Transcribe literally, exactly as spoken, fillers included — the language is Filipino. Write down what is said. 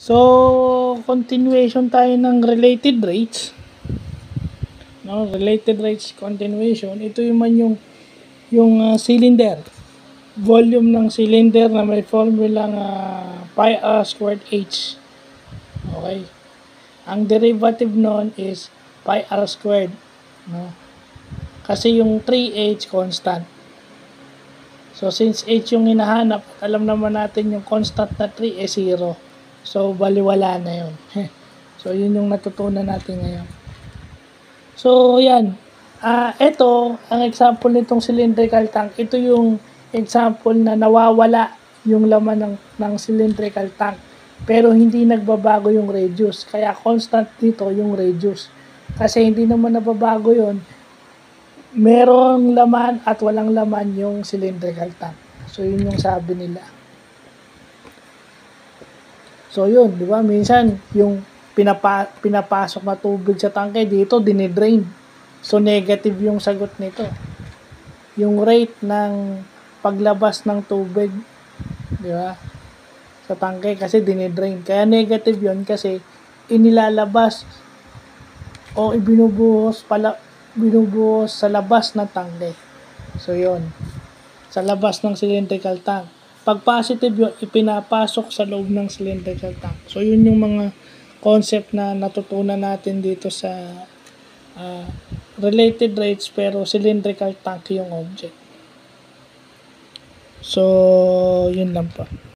So, continuation tayo ng related rates. No, related rates continuation. Ito yung man yung yung uh, cylinder. Volume ng cylinder na may formulang uh, pi r squared h. Okay. Ang derivative nun is pi r squared. No? Kasi yung three h constant. So, since h yung hinahanap, alam naman natin yung constant na three is zero. So, baliwala na yun. So, yun yung natutunan natin ngayon. So, yan. Uh, ito, ang example nitong cylindrical tank, ito yung example na nawawala yung laman ng, ng cylindrical tank. Pero hindi nagbabago yung radius. Kaya constant dito yung radius. Kasi hindi naman nababago yun. Merong laman at walang laman yung cylindrical tank. So, yun yung sabi nila. So, yun, di ba? Minsan, yung pinapa, pinapasok na tubig sa tangke, dito, dinidrain. So, negative yung sagot nito. Yung rate ng paglabas ng tubig, di ba? Sa tangke, kasi dinidrain. Kaya negative yun kasi inilalabas o ibinubuhos pala, binubuhos sa labas ng tangke. So, yun. Sa labas ng cylindrical tank. Pag positive yun, ipinapasok sa loob ng cylindrical tank. So, yun yung mga concept na natutunan natin dito sa uh, related rates pero cylindrical tank yung object. So, yun lang po.